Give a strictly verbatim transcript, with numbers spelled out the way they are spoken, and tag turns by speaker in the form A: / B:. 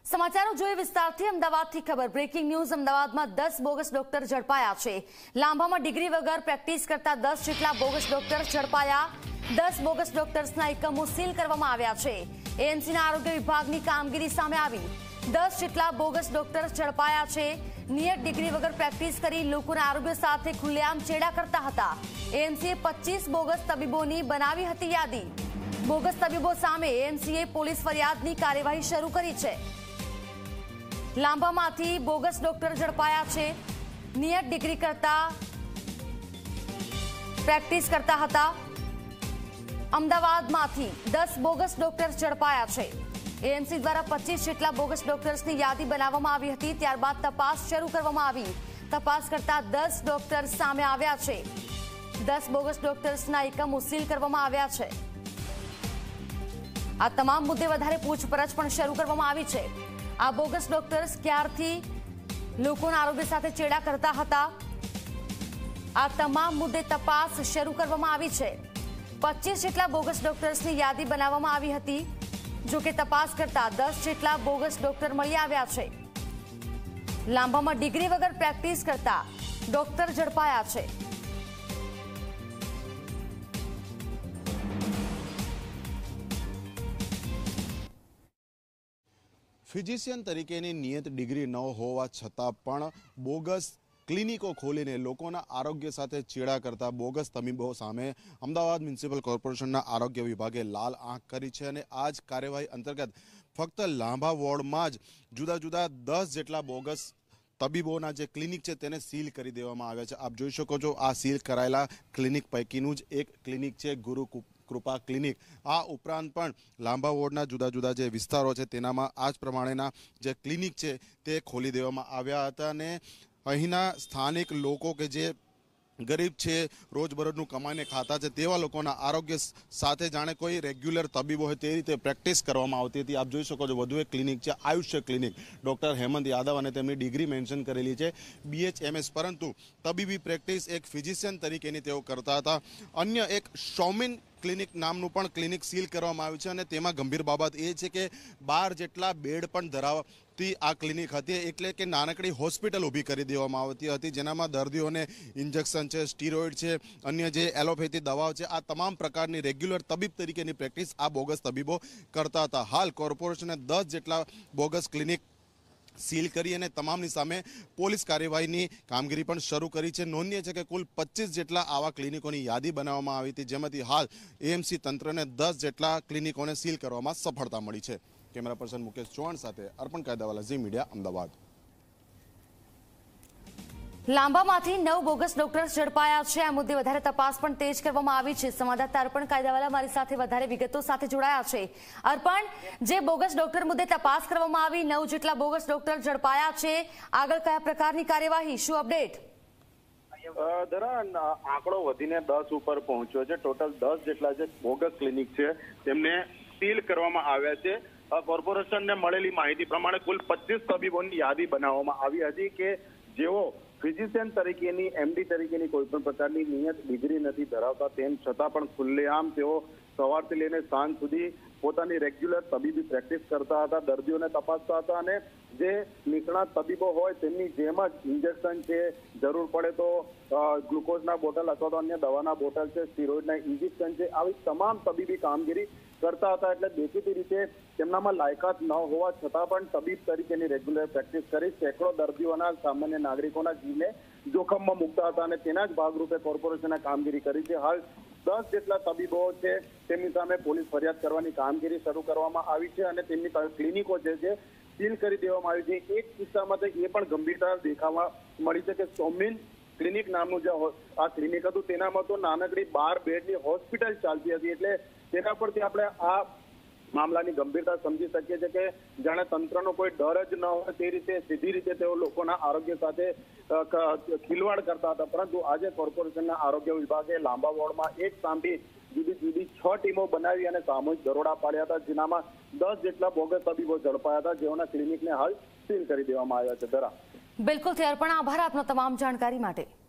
A: સમાચારો જોઈએ વિસ્તારથી। અમદાવાદથી ખબર। Breaking news. અમદાવાદમાં દસ બોગસ ડોક્ટર ઝડપાયા છે। લાંભામાં ડિગ્રી વગર પ્રેક્ટિસ કરતા દસ જેટલા બોગસ ડોક્ટર ઝડપાયા। દસ બોગસ ડોક્ટર્સના એકમો સીલ કરવામાં આવ્યા છે। એએમસીના આરોગ્ય વિભાગની કામગીરી સામે આવી। દસ જેટલા બોગસ ડોક્ટર ઝડપાયા છે। નિયત ડિગ્રી વગર પ્રેક્ટિસ કરી લોકોના આરોગ્ય સાથે ખુલ્લેઆમ ચેડા કરતા હતા। એએમસીએ પચીસ બોગસ તબીબોની બનાવી હતી યાદી। બોગસ તબીબો સામે એએમસીએ પોલીસ ફરિયાદની કાર્યવાહી શરૂ કરી છે। લાંબામાંથી બોગસ ડોક્ટર ઝડપાયા છે। નિયત ડિગ્રી કરતા પ્રેક્ટિસ કરતા હતા। અમદાવાદમાંથી દસ બોગસ ડોક્ટર ઝડપાયા છે। એએમસી દ્વારા પચીસ જેટલા બોગસ ડોક્ટર્સની યાદી બનાવવામાં આવી હતી। ત્યારબાદ તપાસ શરૂ કરવામાં આવી। તપાસ કરતા દસ ડોક્ટર સામે આવ્યા છે। દસ બોગસ ડોક્ટર્સના એકમો સીલ કરવામાં આવ્યા છે। આ તમામ મુદ્દે વધારે પૂછપરછ પણ શરૂ કરવામાં આવી છે। આ બોગસ ડોક્ટર્સ ક્યારથી લોકોના આરોગ્ય સાથે ચેડા કરતા હતા, આ તમામ મુદ્દે તપાસ શરૂ કરવામાં આવી છે। પચીસ જેટલા બોગસ ડોક્ટર્સની યાદી બનાવવામાં આવી હતી। જો કે તપાસ કરતા દસ જેટલા બોગસ ડોક્ટર મળી આવ્યા છે। લાંબામાં ડિગ્રી વગર પ્રેક્ટિસ કરતા ડોક્ટર ઝડપાયા છે।
B: ફિઝિશિયન તરીકેની નિયત ડિગ્રી ન હોવા છતાં પણ બોગસ ક્લિનિકો ખોલીને લોકોના આરોગ્ય સાથે ચેડા કરતા બોગસ તબીબો સામે અમદાવાદ મ્યુનિસિપલ કોર્પોરેશનના આરોગ્ય વિભાગે લાલ આંખ કરી છે। અને આ જ કાર્યવાહી અંતર્ગત ફક્ત લાંબા વોર્ડમાં જ જુદા જુદા દસ જેટલા બોગસ તબીબોના જે ક્લિનિક છે તેને સીલ કરી દેવામાં આવ્યા છે। આપ જોઈ શકો છો આ સીલ કરાયેલા ક્લિનિક પૈકીનું જ એક ક્લિનિક છે ગુરુ કૃપા ક્લિનિક। આ ઉપરાંત પણ લાંબા વોર્ડના જુદા જુદા જે વિસ્તારો છે તેનામાં આ જ પ્રમાણેના જે ક્લિનિક છે તે ખોલી દેવામાં આવ્યા હતા। અને અહીંના સ્થાનિક લોકો કે જે ગરીબ છે, રોજબરોજનું કમાઈને ખાતા છે, તેવા લોકોના આરોગ્ય સાથે જાણે કોઈ રેગ્યુલર તબીબો હોય તે રીતે પ્રેક્ટિસ કરવામાં આવતી હતી। આપ જોઈ શકો છો વધુ એક ક્લિનિક છે આયુષ્ય ક્લિનિક। ડૉક્ટર હેમંત યાદવ અને તેમની ડિગ્રી મેન્શન કરેલી છે બીએચએમએસ, પરંતુ તબીબી પ્રેક્ટિસ એક ફિઝિશિયન તરીકેની તેઓ કરતા હતા। અન્ય એક સોમિન ક્લિનિક નામનું પણ ક્લિનિક સીલ કરવામાં આવ્યું છે। અને તેમાં ગંભીર બાબત એ છે કે બાર જેટલા બેડ પણ ધરાવતી આ ક્લિનિક હતી, એટલે કે નાનકડી હોસ્પિટલ ઊભી કરી દેવામાં આવતી હતી, જેનામાં દર્દીઓને ઇન્જેક્શન છે, સ્ટીરોઇડ છે, અન્ય જે એલોપેથી દવાઓ છે, આ તમામ પ્રકારની રેગ્યુલર તબીબ તરીકેની પ્રેક્ટિસ આ બોગસ તબીબો કરતા હતા। હાલ કોર્પોરેશને દસ જેટલા બોગસ ક્લિનિક સીલ કરી અને તમામની સામે પોલીસ કાર્યવાહીની કામગીરી પણ શરૂ કરી છે। નોંધનીય છે કે કુલ પચીસ જેટલા આવા ક્લિનિકોની યાદી બનાવવામાં આવી હતી, જેમાંથી હાલ એએમસી તંત્રને દસ જેટલા ક્લિનિકોને સીલ કરવામાં સફળતા મળી છે। કેમેરા પર્સન મુકેશ ચૌહાણ સાથે અર્પણ કાયદાવાલા, ઝી મીડિયા, અમદાવાદ।
A: લાંબામાંથી નવ બોગસ ડોક્ટર્સ ઝડપાયા છે। આ મુદ્દે વધારે તપાસ પણ તેજ કરવામાં આવી છે। સંવાદદાતા અર્પણ કાયદાવાલા મારી સાથે વધારે વિગતો સાથે જોડાયા છે। અર્પણ, જે બોગસ ડોક્ટર મુદ્દે તપાસ કરવામાં આવી, નવ જેટલા બોગસ ડોક્ટર ઝડપાયા છે, આગળ કયા પ્રકારની કાર્યવાહી, શું અપડેટ?
C: આંકડો વધીને દસ ઉપર પહોંચ્યો છે। ટોટલ દસ જેટલા જે બોગસ ક્લિનિક છે તેમને સીલ કરવામાં આવ્યા છે। કોર્પોરેશનને મળેલી માહિતી પ્રમાણે કુલ પચીસ તબીબોની યાદી બનાવવામાં આવી હતી કે જેઓ ફિઝિશિયન તરીકેની એમડી તરીકેની કોઈ પણ પ્રકારની નિયત ડિગ્રી નથી ધરાવતા, તેમ છતાં પણ ખુલ્લેઆમ તેઓ સવારથી લઈને સાંજ સુધી પોતાની રેગ્યુલર તબીબી પ્રેક્ટિસ કરતા હતા, દર્દીઓને તપાસતા હતા અને જે નિષ્ણાત તબીબો હોય તેમની જેમ જ ઇન્જેક્શન છે, જરૂર પડે તો ગ્લુકોઝના બોટલ અથવા તો અન્ય દવાના બોટલ છે, સ્ટીરોઇડના ઇન્જેક્શન છે, આવી તમામ તબીબી કામગીરી કરતા હતા। એટલે દેખીતી રીતે તેમનામાં લાયકાત ન હોવા છતાં પણ તબીબ તરીકેની રેગ્યુલર પ્રેક્ટિસ કરી સેંકડો દર્દીઓના, સામાન્ય નાગરિકોના જીવને જોખમમાં મૂકતા હતા અને તેના જ ભાગરૂપે કોર્પોરેશને કામગીરી કરી છે। હાલ દસ જેટલા તબીબો છે તેમની સામે પોલીસ ફરિયાદ કરવાની કામગીરી શરૂ કરવામાં આવી છે અને તેમની ક્લિનિકો જે છે સીલ કરી દેવામાં આવી છે। એક કિસ્સામાં એ પણ ગંભીરતા દેખાવા મળી છે કે સોમિન ક્લિનિક નામનું જે આ ક્લિનિક હતું તેનામાં તો નાનકડી બાર બેડની હોસ્પિટલ ચાલતી હતી। એટલે તેના પરથી આપણે આ મામલાની ગંભીરતા સમજી શકીએ છીએ કે જાણે તંત્રનો કોઈ ડર જ ન હોય તે રીતે સીધી રીતે તેઓ લોકોના આરોગ્ય સાથે ખિલવાડ કરતા હતા। પરંતુ આજે કોર્પોરેશનના આરોગ્ય વિભાગે લાંબા વોર્ડમાં એક સામટી જુદી જુદી છ ટીમો બનાવી અને સામૂહિક દરોડા પાડ્યા હતા, જેનામાં દસ જેટલા બોગસ તબીબો ઝડપાયા હતા, જેઓના ક્લિનિકને હાલ સીલ કરી દેવામાં આવ્યા છે। ધરા
A: બિલકુલ, ત્યાર પણ આભાર આપનો તમામ જાણકારી માટે।